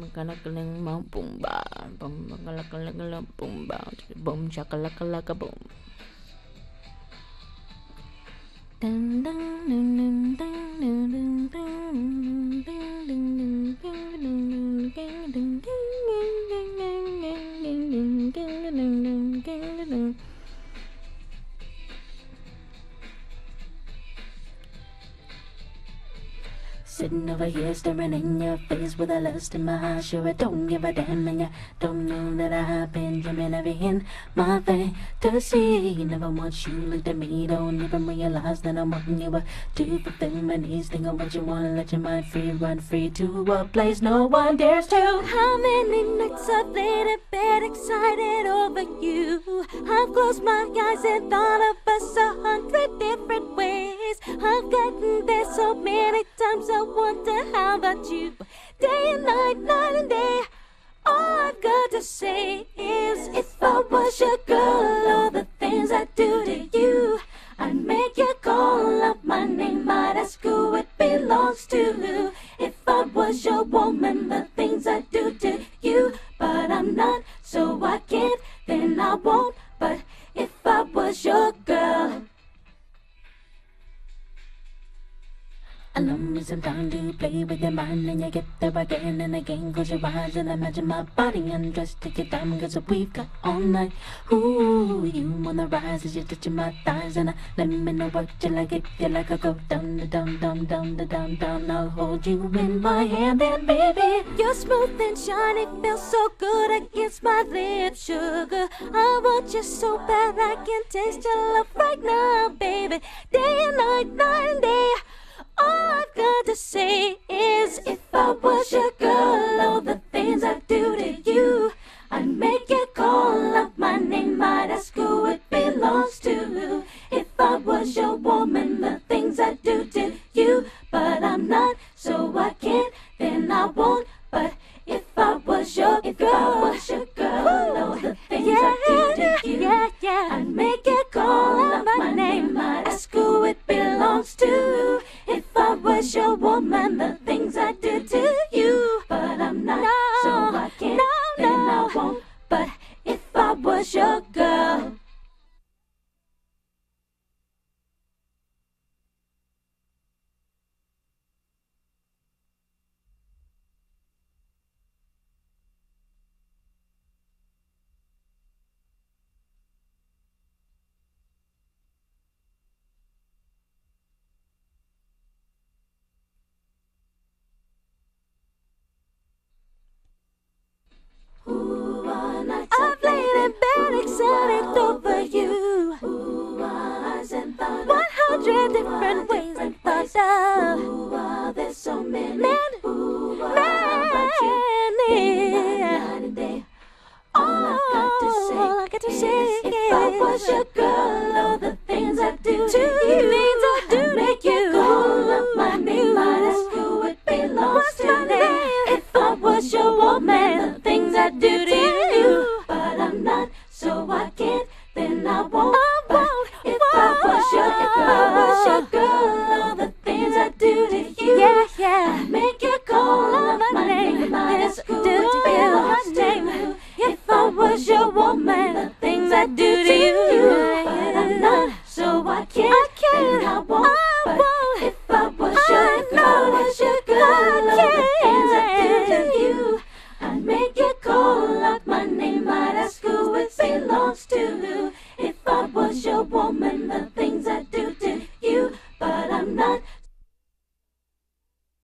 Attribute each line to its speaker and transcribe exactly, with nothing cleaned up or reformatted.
Speaker 1: Boom, boom, ba, boom, boom, ba, boom, shakalaka, boom. Dun, dun, dun, dun, dun, dun, dun, dun, dun, dun, dun, dun. Sitting over here staring in your face with a lust in my eyes. Sure, I don't give a damn, and you don't know that I've been dreaming of it in my fantasy. Never once you looked at me, don't even realize that I'm wanting you to fulfill my needs. Think of what you want, let your mind free, run free to a place no one dares to. How many nights I've laid in bed excited over you. I've closed my eyes and thought of us a hundred different ways. I've gotten there so many times I wonder how about you. Day and night, night and day, all I've got to say is, if I was your girl, all the things I'd do to you, I'd make you call up my name, I'd ask who it belongs to. If I was your woman, the things I'd do to you, but I'm not, so I can't, then I won't. But if I was your girl, allow me some time to play with your mind, and you get there again and again. Close your eyes and imagine my body undressed. Take your time, cause we've got all night. Ooh, you on the rise as you're touching my thighs, and I let me know what you like. If you like, I'll go down, the down, down, down, the down, down. I'll hold you in my hand, and baby, you're smooth and shiny, feels so good against my lips, sugar. I want you so bad, I can taste your love right now, baby. Day and night, night and day, all I've got to say is, if I was your girl, all the things I'd do to you, I'd make you call up my name, I'd ask who it belongs to. If I was your woman, the things I'd do to you, but I'm not, so I can't, then I won't. But if I was your if girl, I was your girl, all the things yeah, I'd do to you, yeah, yeah. I'd make you call up my name, I'd ask who it belongs to. If I was your woman, the things I do to you, but I'm not, no, so I can't, no, then no. I won't. But if I was your girl, I've laid in bed excited over you. Ooh, one hundred different ways and thought of. Ooh, there's so many, many, ooh, many. Night and day. All I've got to say, all I got to say is, if I was your girl, all the things I do to you, things I do I'd make to you call up my name, I'd ask who it belongs What's to. My name? If I was your woman, the things I do to you, but I'm not, so I can't, then I won't. I won't. If I was your, if I was your girl, all the things I do to you, yeah, yeah. I'd make you call up my name, I'd ask who it belongs to. If I was your woman, the things I do to you, but I'm not, so I can't, I can't, and I won't. I but won't. If I was your girl, was your girl, all the things I do to you, I'd make you call out my name, I'd ask who it belongs to. If I was your woman, the